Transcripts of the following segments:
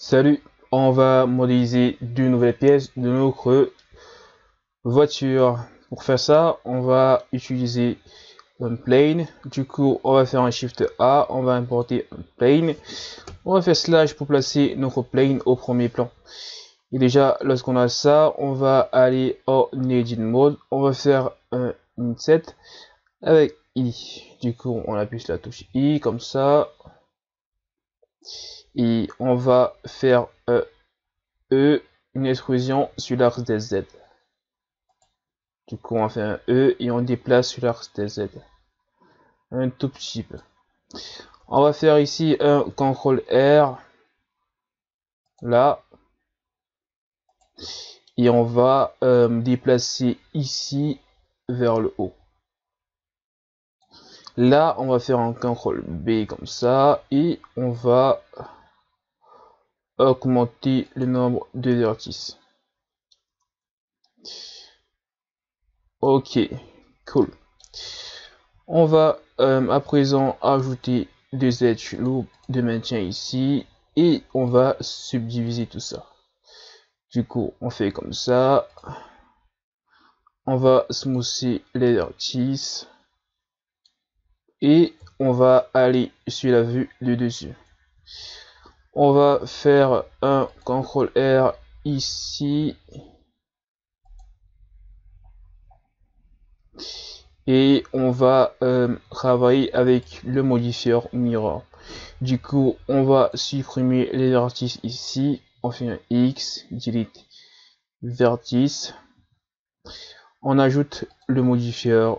Salut, on va modéliser deux nouvelles pièces de notre voiture. Pour faire ça, on va utiliser un plane. Du coup, on va faire un Shift A, on va importer un plane. On va faire slash pour placer notre plane au premier plan. Et déjà, lorsqu'on a ça, on va aller en Edit Mode. On va faire un Inset avec I. Du coup, on appuie sur la touche I comme ça. Et on va faire une extrusion sur l'axe des Z. Du coup, on fait un E et on déplace sur l'axe des Z. Un tout petit peu. On va faire ici un CTRL R. Là. Et on va déplacer ici vers le haut. Là, on va faire un CTRL B comme ça. Et on va augmenter le nombre de vertices. Ok, cool. On va à présent ajouter des edge loops de maintien ici et on va subdiviser tout ça. Du coup, on fait comme ça. On va smoother les vertices et on va aller sur la vue du dessus. On va faire un CTRL R ici. Et on va travailler avec le modifier mirror. Du coup, on va supprimer les vertices ici. On fait un X, delete vertice. On ajoute le modifier.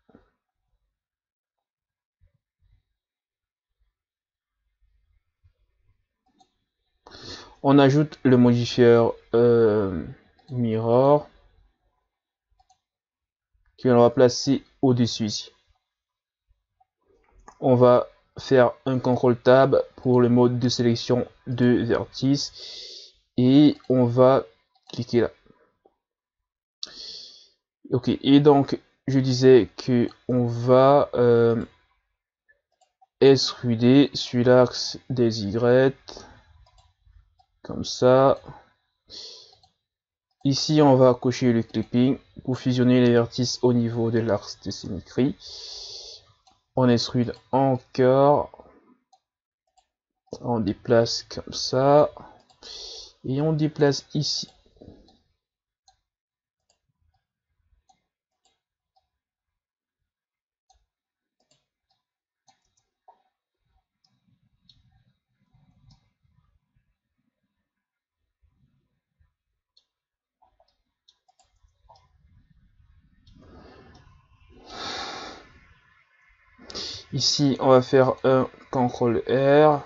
On ajoute le modifier mirror que l'on va placer au-dessus ici. On va faire un CTRL Tab pour le mode de sélection de vertice et on va cliquer là. Ok, et donc je disais que on va extruder sur l'axe des Y comme ça. Ici on va cocher le clipping pour fusionner les vertices au niveau de l'axe de symétrie. On extrude encore, on déplace comme ça et on déplace ici. Ici on va faire un CTRL R.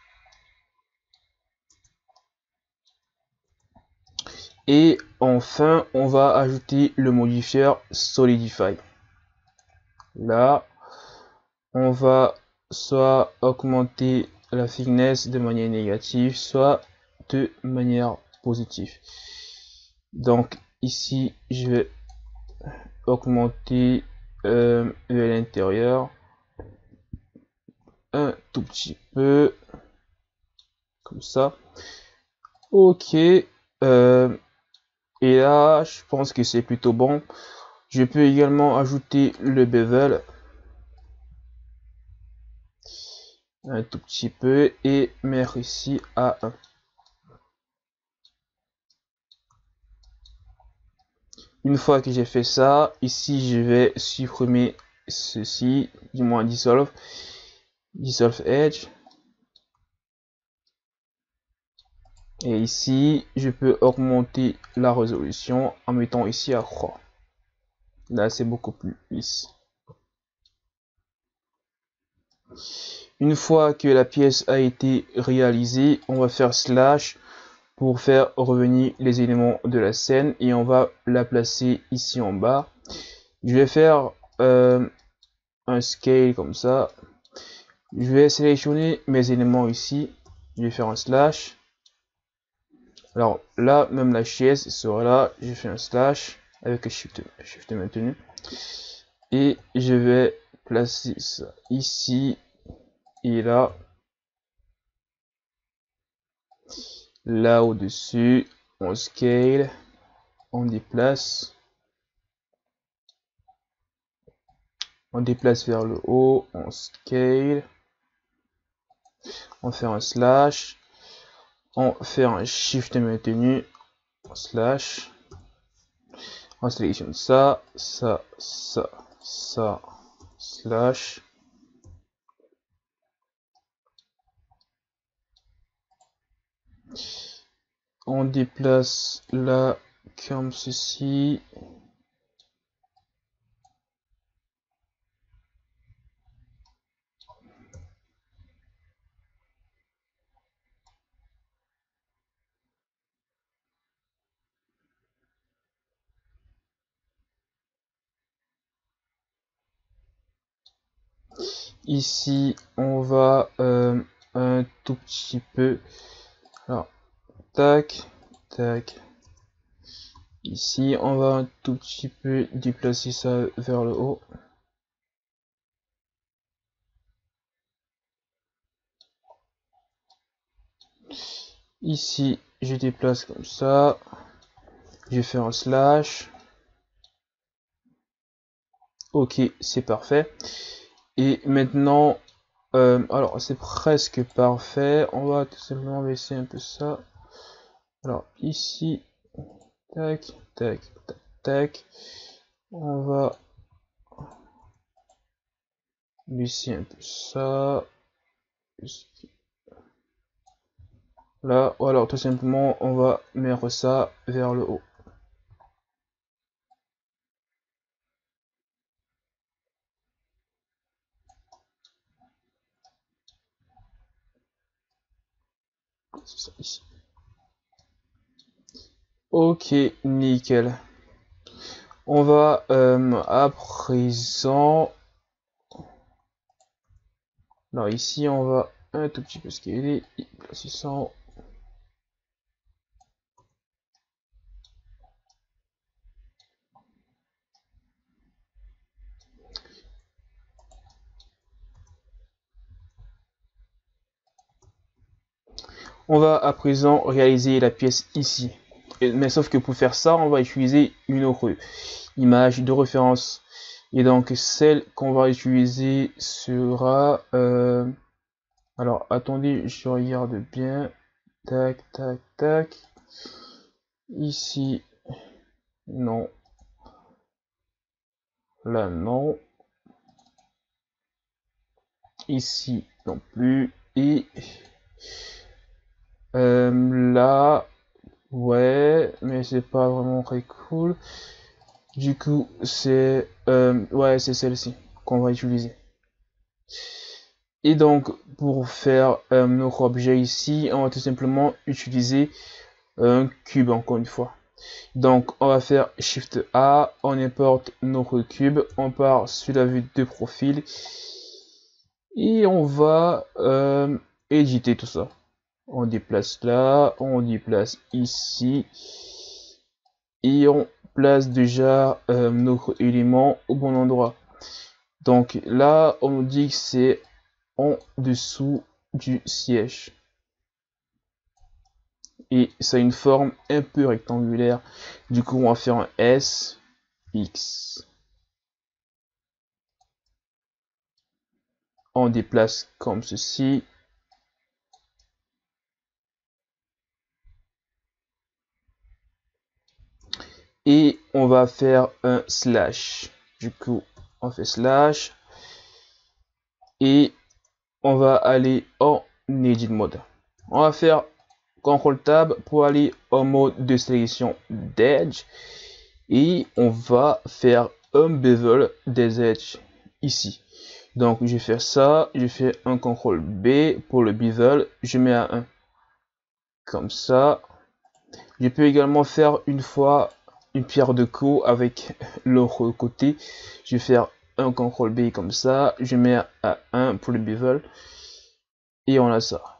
Et enfin, on va ajouter le modifier Solidify. Là, on va soit augmenter la thickness de manière négative, soit de manière positive. Donc ici, je vais augmenter vers l'intérieur un tout petit peu, comme ça. Ok. Et là, je pense que c'est plutôt bon. Je peux également ajouter le bevel un tout petit peu et mettre ici à 1. Une fois que j'ai fait ça, ici je vais supprimer ceci, du moins dissolve edge. Et ici, je peux augmenter la résolution en mettant ici à 3. Là, c'est beaucoup plus lisse. Une fois que la pièce a été réalisée, on va faire slash pour faire revenir les éléments de la scène et on va la placer ici en bas. Je vais faire un scale comme ça. Je vais sélectionner mes éléments ici. Je vais faire un slash. Alors là, même la chaise sera là. Je fais un slash avec un shift maintenu. Et je vais placer ça ici et là. Là au-dessus, on scale, on déplace vers le haut, on scale, on fait un slash, on fait un shift maintenu, slash, on sélectionne ça, slash, on déplace là comme ceci. Ici, on va un tout petit peu. Alors, tac, tac. Ici, on va un tout petit peu déplacer ça vers le haut. Ici, je déplace comme ça. Je fais un slash. Ok, c'est parfait. Et maintenant, alors c'est presque parfait. On va tout simplement baisser un peu ça. Alors ici, tac, tac, tac, tac. On va baisser un peu ça. Là, ou alors tout simplement, on va mettre ça vers le haut. C'est ça ici. Ok, nickel. On va à présent. Alors ici, on va un tout petit peu scaler. Placer ça en... On va à présent réaliser la pièce ici. Mais sauf que pour faire ça, on va utiliser une autre image de référence. Et donc celle qu'on va utiliser sera... alors attendez, je regarde bien. Tac, tac, tac. Ici, non. Là, non. Ici, non plus. Et là, ouais, mais c'est pas vraiment très cool. Du coup, c'est ouais, c'est celle-ci qu'on va utiliser. Et donc, pour faire notre objet ici, on va tout simplement utiliser un cube encore une fois. Donc, on va faire Shift A, on importe notre cube, on part sur la vue de profil et on va éditer tout ça. On déplace là, on déplace ici et on place déjà notre élément au bon endroit. Donc là, on nous dit que c'est en dessous du siège. Et ça a une forme un peu rectangulaire. Du coup, on va faire un S, X. On déplace comme ceci. Et on va faire un slash. Du coup, on fait slash. Et on va aller en Edit Mode. On va faire CTRL Tab pour aller en mode de sélection d'Edge. Et on va faire un bevel des edges ici. Donc je fais ça, je fais un CTRL B pour le bevel, je mets à 1. Comme ça. Je peux également faire une fois une pierre de coups avec l'autre côté. Je vais faire un CTRL B comme ça, je mets à 1 pour le bevel. Et on a ça.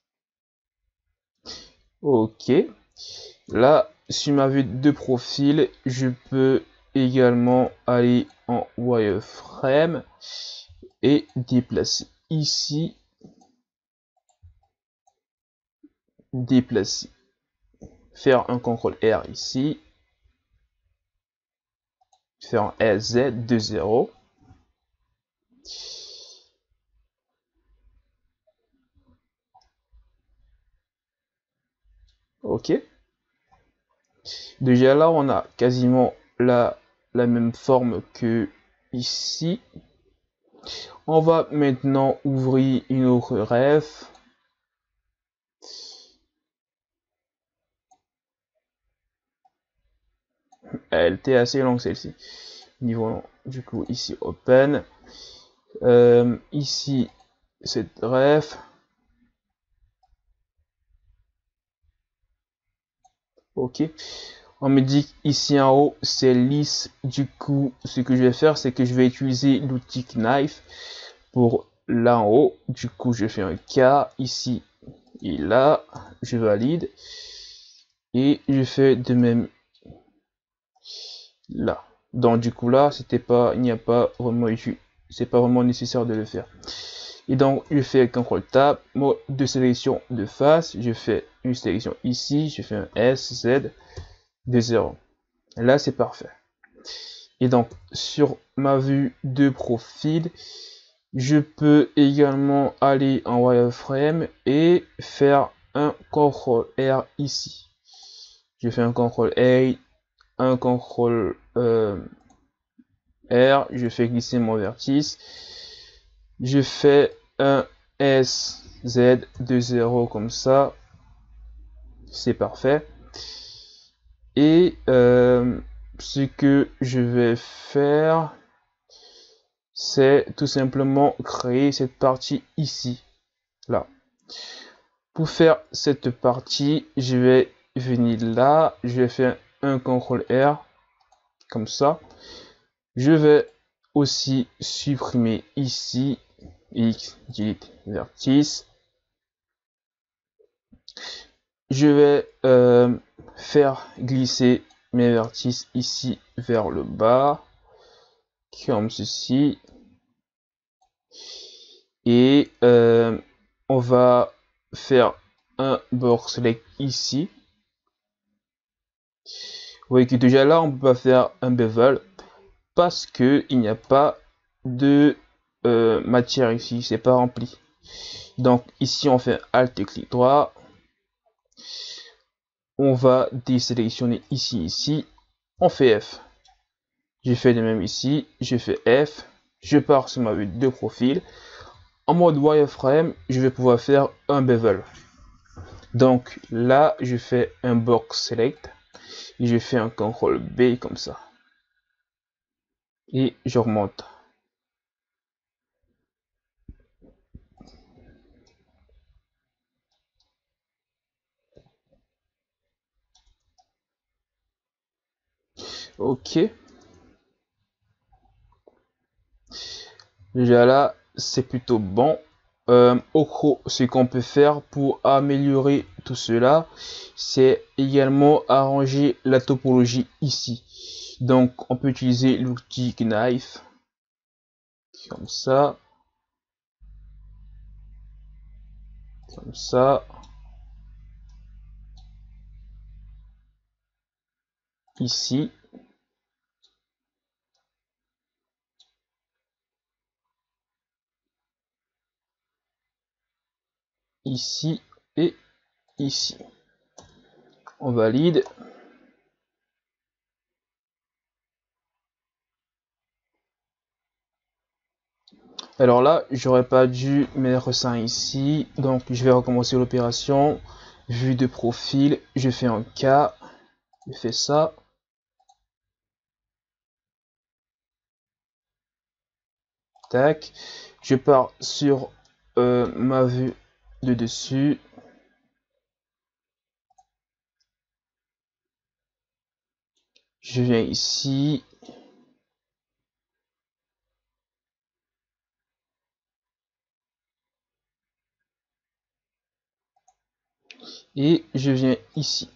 Ok. Là, sur ma vue de profil, je peux également aller en wireframe et déplacer ici, déplacer faire un CTRL R ici, faire un SZ de 0. Ok. Déjà là, on a quasiment la même forme que ici. On va maintenant ouvrir une autre ref. Elle était assez longue celle-ci. Niveau du coup ici open. Ici cette ref. Ok. On me dit ici en haut c'est lisse. Du coup ce que je vais faire c'est que je vais utiliser l'outil knife pour là en haut. Du coup je fais un K ici et là. Je valide. Et je fais de même là. Donc du coup là c'était pas, il n'y a pas vraiment c'est pas vraiment nécessaire de le faire. Et donc je fais CTRL Tab, mode de sélection de face, je fais une sélection ici, je fais un S, Z de 0. Là c'est parfait. Et donc sur ma vue de profil, je peux également aller en wireframe et faire un CTRL R ici. Je fais un CTRL A, un CTRL R, je fais glisser mon vertice, je fais un SZ de 0 comme ça, c'est parfait. Et ce que je vais faire, c'est tout simplement créer cette partie ici, là. Pour faire cette partie, je vais venir là, je vais faire un CTRL R, comme ça. Je vais aussi supprimer ici X, delete vertice. Je vais faire glisser mes vertices ici vers le bas, comme ceci. Et on va faire un border select ici. Vous voyez que déjà là, on peut pas faire un bevel parce que il n'y a pas de matière ici, c'est pas rempli. Donc ici, on fait Alt et clic droit. On va désélectionner ici, on fait F. Je fais de même ici, je fais F. Je pars sur ma vue de profil. En mode wireframe, je vais pouvoir faire un bevel. Donc là, je fais un box select et je fais un CTRL B comme ça. Et je remonte. Ok. Déjà là, c'est plutôt bon. Au gros, ce qu'on peut faire pour améliorer tout cela, c'est également arranger la topologie ici. Donc, on peut utiliser l'outil Knife, comme ça, comme ça, ici, ici et ici. On valide. Alors là, j'aurais pas dû mettre ça ici, donc je vais recommencer l'opération. Vue de profil, je fais un K, je fais ça. Tac, je pars sur ma vue de dessus. Je viens ici. Et je viens ici.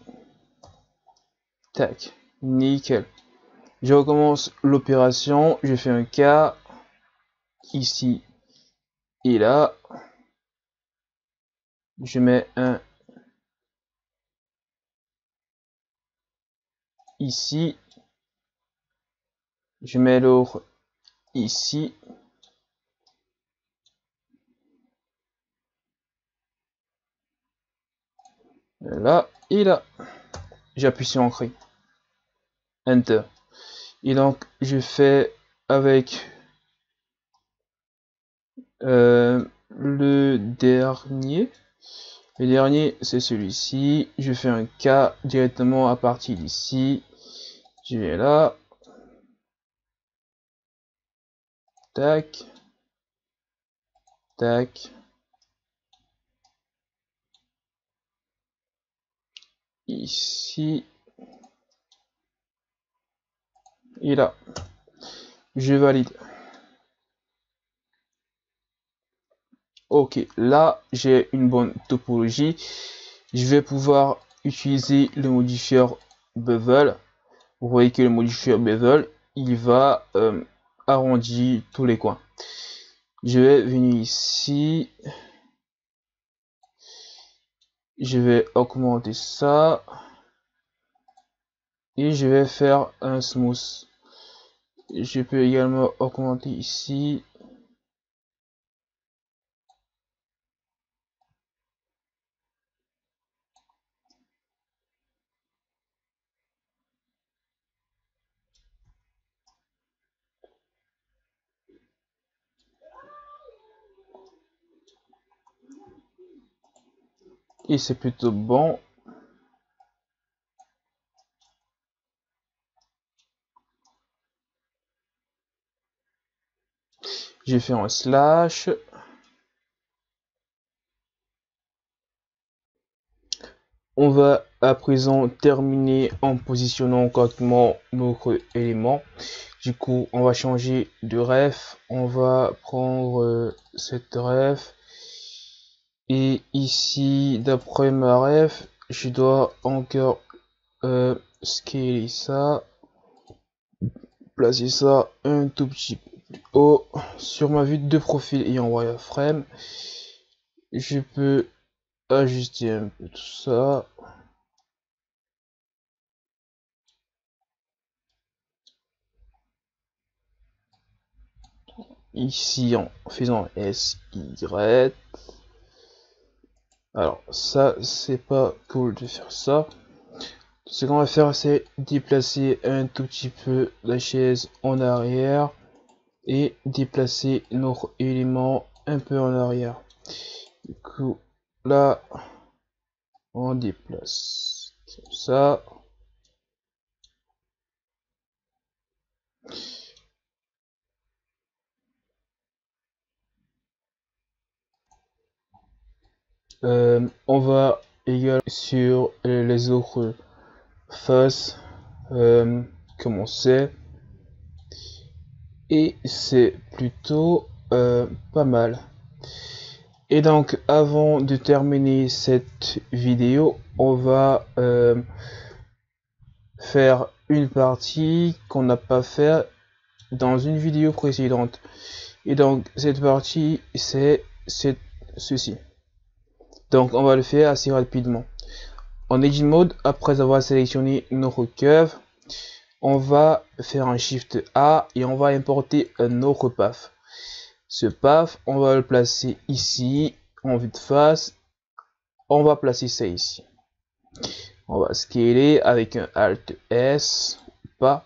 Tac, nickel. Je recommence l'opération. Je fais un K ici et là. Je mets un ici. Je mets l'autre ici. Là, et là. J'appuie sur Entrée. Enter. Et donc, je fais avec le dernier. Le dernier, c'est celui-ci. Je fais un K directement à partir d'ici. Je vais là. Tac. Tac. Ici. Et là. Je valide. Ok, là j'ai une bonne topologie. Je vais pouvoir utiliser le modifieur bevel. Vous voyez que le modifieur bevel, il va arrondir tous les coins. Je vais venir ici. Je vais augmenter ça. Et je vais faire un smooth. Je peux également augmenter ici. Et c'est plutôt bon. Je fais un slash. On va à présent terminer en positionnant correctement notre élément. Du coup, on va changer de ref. On va prendre cette ref. Et ici, d'après ma ref, je dois encore scaler ça. Placer ça un tout petit peu plus haut. Sur ma vue de profil et en wireframe, je peux ajuster un peu tout ça. Ici en faisant SY. Alors ça c'est pas cool de faire ça. Ce qu'on va faire c'est déplacer un tout petit peu la chaise en arrière et déplacer notre élément un peu en arrière. Du coup là on déplace comme ça. On va également sur les autres faces comme on sait, et c'est plutôt pas mal. Et donc avant de terminer cette vidéo, on va faire une partie qu'on n'a pas fait dans une vidéo précédente. Et donc cette partie c'est ceci. Donc on va le faire assez rapidement. En Edit Mode, après avoir sélectionné notre curve, on va faire un Shift A et on va importer un autre path. Ce path, on va le placer ici, en vue de face. On va placer ça ici. On va scaler avec un Alt S, pas.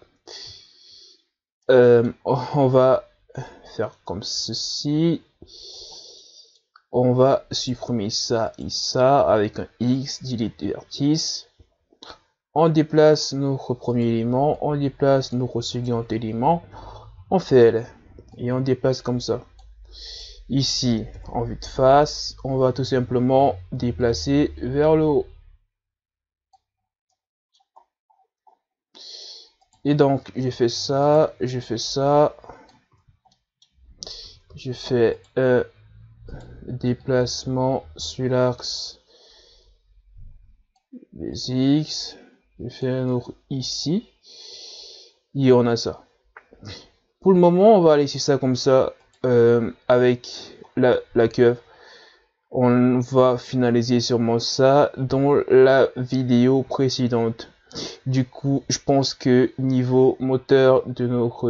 On va faire comme ceci. On va supprimer ça et ça avec un X, delete vertice. On déplace notre premier élément, on déplace notre second élément, on fait L et on déplace comme ça. Ici, en vue de face, on va tout simplement déplacer vers le haut. Et donc, je fais ça, je fais ça, je fais un déplacement sur l'axe des X, je fais un autre ici, et on a ça. Pour le moment, on va laisser ça comme ça avec la curve. On va finaliser sûrement ça dans la vidéo précédente. Du coup, je pense que niveau moteur de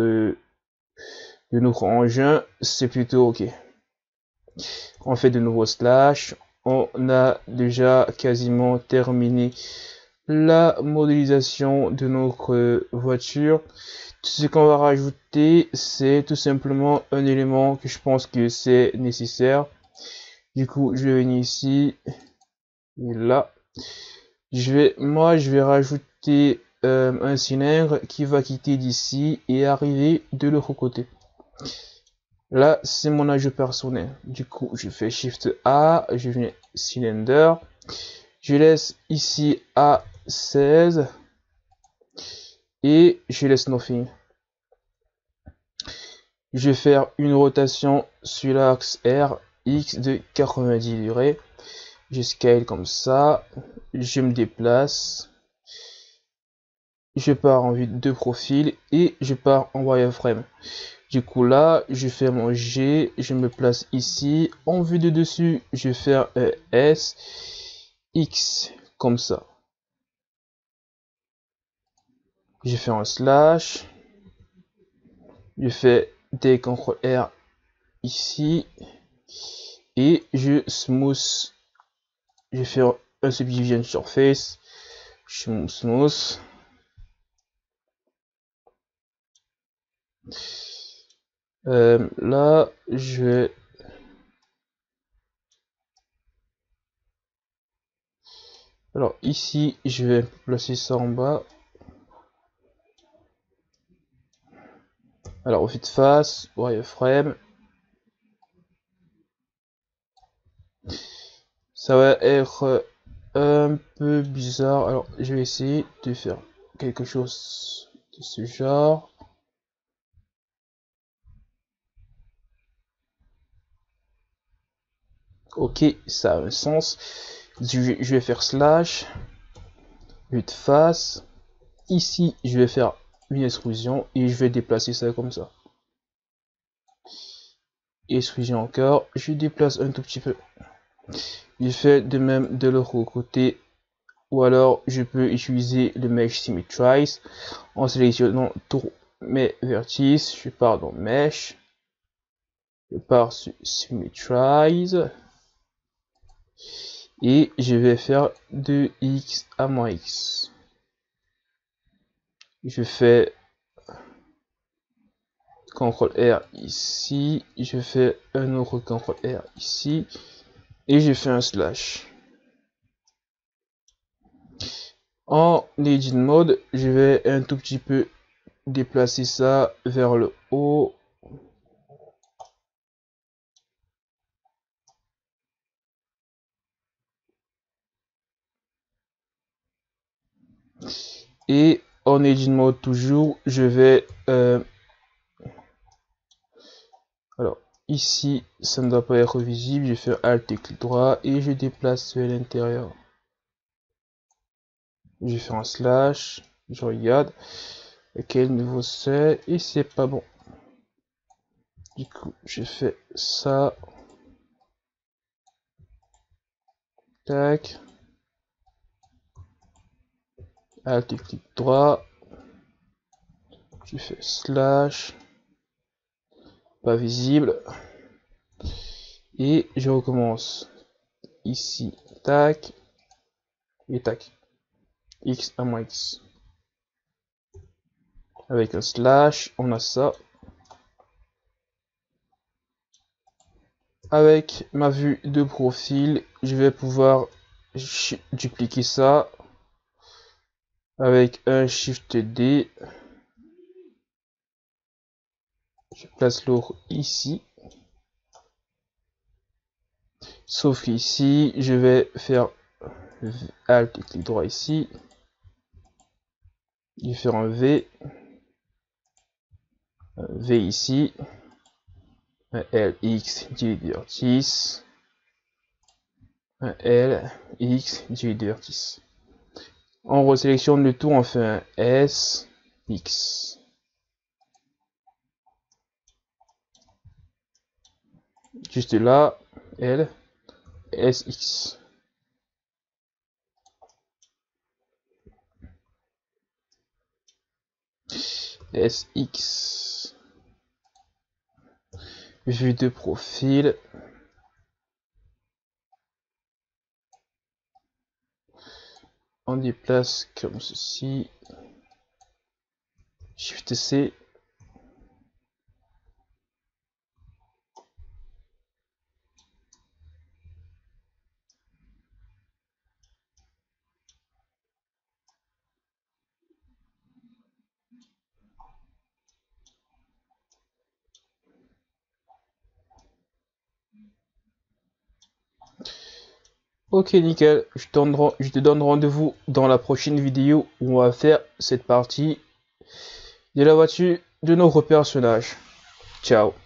notre engin, c'est plutôt ok. On fait de nouveau slash. On a déjà quasiment terminé la modélisation de notre voiture. Tout ce qu'on va rajouter, c'est tout simplement un élément que je pense que c'est nécessaire. Du coup, je vais venir ici et là. Moi, je vais rajouter un cylindre qui va quitter d'ici et arriver de l'autre côté. Là, c'est mon ajout personnel. Du coup, je fais Shift A, je viens cylinder. Je laisse ici à 16 et je laisse nothing. Je vais faire une rotation sur l'axe R, X de 90 degrés. Je scale comme ça. Je me déplace. Je pars en vue de profil et je pars en wireframe. Du coup là, je fais mon G, je me place ici. En vue de dessus, je vais faire un S, X comme ça. Je fais un slash. Je fais des CTRL R ici. Et je smooth. Je vais faire un subdivision surface. Smooth. Là, je vais alors ici, je vais placer ça en bas. Alors au de face, wireframe. Ça va être un peu bizarre. Alors je vais essayer de faire quelque chose de ce genre. Ok, ça a un sens. Je vais faire slash, vue de face. Ici, je vais faire une extrusion et je vais déplacer ça comme ça. Extrusion encore, je déplace un tout petit peu. Je fais de même de l'autre côté, ou alors je peux utiliser le Mesh Symmetrize en sélectionnant tous mes vertices. Je pars dans Mesh, je pars sur Symmetrize et je vais faire de X à moins X. Je fais CTRL R ici, je fais un autre CTRL R ici et je fais un slash. En Edit Mode, je vais un tout petit peu déplacer ça vers le haut. Et en Edit Mode toujours, je vais alors ici, ça ne doit pas être visible. Je fais Alt et clic droit et je déplace vers l'intérieur. Je fais un slash, je regarde quel niveau c'est et c'est pas bon. Du coup, je fais ça. Tac. Alt et clic droit. Je fais slash. Pas visible. Et je recommence. Ici, tac. Et tac. X à moins X. Avec un slash, on a ça. Avec ma vue de profil, je vais pouvoir dupliquer ça avec un Shift D. Je place l'autre ici. Sauf qu'ici, je vais faire Alt et clic droit ici. Je vais faire un V ici. Un LX du vertice. Un LX du vertice. On resélectionne le tout, on fait un S, X. Juste là, L, S, X. SX. Vue de profil. On déplace comme ceci. Shift C. Ok, nickel. Je te donne rendez-vous dans la prochaine vidéo où on va faire cette partie de la voiture de notre personnage. Ciao.